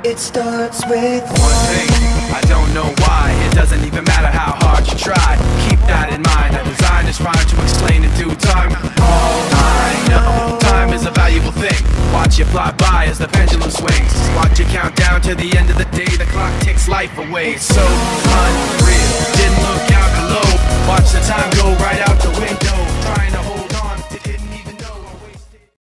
It starts with one thing. I don't know why. It doesn't even matter how hard you try. Keep that in mind. I designed this rhyme to explain in due time. All I know, time is a valuable thing. Watch it fly by as the pendulum swings. Watch it count down to the end of the day. The clock takes life away. It's so unreal. Didn't look out below. Watch the time go right out the window.